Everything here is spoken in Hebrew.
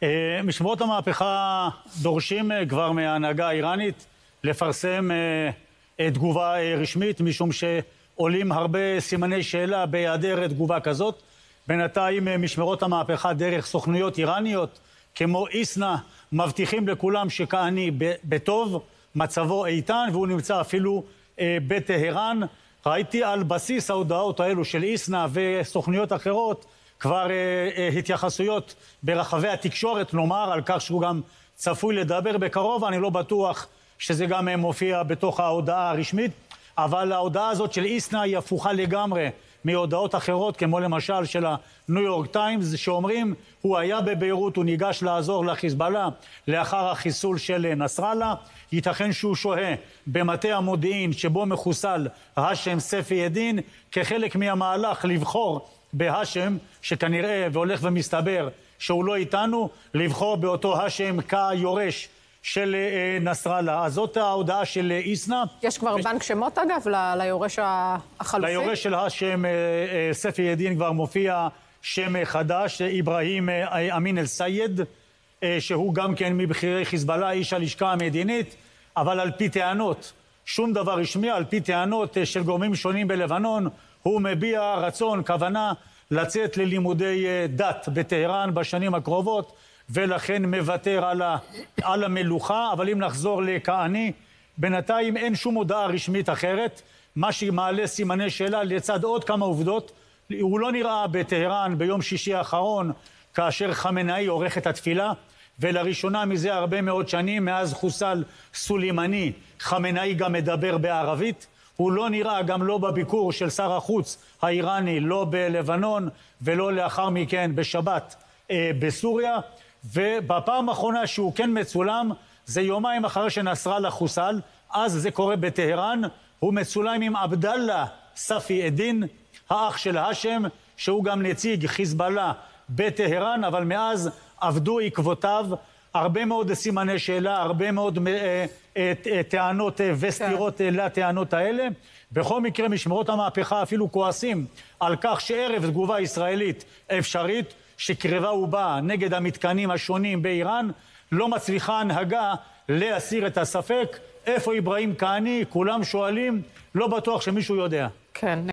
משמרות המהפכה דורשים כבר מההנהגה האיראנית לפרסם תגובה רשמית, משום שעולים הרבה סימני שאלה בהיעדר תגובה כזאת. בינתיים משמרות המהפכה דרך סוכנויות איראניות כמו איסנה מבטיחים לכולם שכהני בטוב, מצבו איתן, והוא נמצא אפילו בטהרן. ראיתי על בסיס ההודעות האלו של איסנה וסוכנויות אחרות כבר התייחסויות ברחבי התקשורת, נאמר, על כך שהוא גם צפוי לדבר בקרוב. אני לא בטוח שזה גם מופיע בתוך ההודעה הרשמית, אבל ההודעה הזאת של איסנה היא הפוכה לגמרי מהודעות אחרות, כמו למשל של הניו יורק טיימס, שאומרים הוא היה בביירות, הוא ניגש לעזור לחיזבאללה לאחר החיסול של נסראללה. ייתכן שהוא שוהה במטה המודיעין שבו מחוסל האשם ספי א-דין, כחלק מהמהלך לבחור בהאשם, שכנראה והולך ומסתבר שהוא לא איתנו, לבחור באותו האשם כיורש של נסראללה. אז זאת ההודעה של איסנה. יש כבר בנק שמות אגב ליורש החלופי? ליורש של האשם ספי א-דין כבר מופיע שם חדש, איברהים אמין אל-סייד, שהוא גם כן מבכירי חיזבאללה, איש הלשכה המדינית, אבל על פי טענות, שום דבר רשמי, על פי טענות של גורמים שונים בלבנון, הוא מביע רצון, כוונה, לצאת ללימודי דת בטהרן בשנים הקרובות, ולכן מוותר על המלוכה. אבל אם נחזור לכהני, בינתיים אין שום הודעה רשמית אחרת, מה שמעלה סימני שאלה לצד עוד כמה עובדות. הוא לא נראה בטהרן ביום שישי האחרון, כאשר חמינאי עורך את התפילה, ולראשונה מזה הרבה מאוד שנים, מאז חוסל סולימני, חמינאי גם מדבר בערבית. הוא לא נראה גם לא בביקור של שר החוץ האיראני, לא בלבנון ולא לאחר מכן בשבת בסוריה. ובפעם האחרונה שהוא כן מצולם, זה יומיים אחרי שנסראללה חוסל, אז זה קורה בטהרן. הוא מצולם עם עבדאללה ספי א-דין, האח של האשם, שהוא גם נציג חיזבאללה בטהרן, אבל מאז עבדו עקבותיו הרבה מאוד סימני שאלה, הרבה מאוד טענות וסתירות לטענות האלה. בכל מקרה, משמרות המהפכה אפילו כועסים על כך שערב תגובה ישראלית אפשרית שקרבה ובאה נגד המתקנים השונים באיראן, לא מצליחה הנהגה להסיר את הספק. איפה איברהים כהני? כולם שואלים, לא בטוח שמישהו יודע. כן.